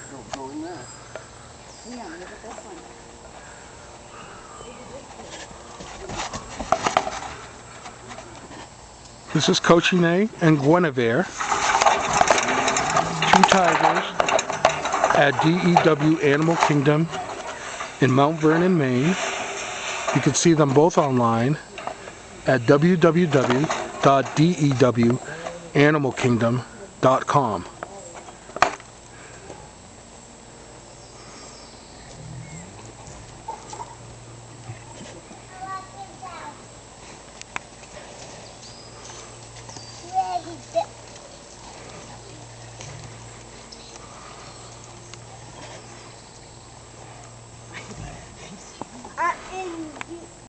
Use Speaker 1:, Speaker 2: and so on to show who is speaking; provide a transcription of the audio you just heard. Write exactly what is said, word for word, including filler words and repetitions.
Speaker 1: Don't go in there.
Speaker 2: Yeah, look at this one.
Speaker 3: This is Cocheney and Guenivere, two tigers at D E W Animal Kingdom in Mount Vernon, Maine. You can see them both online at w w w dot d e w animal kingdom dot com.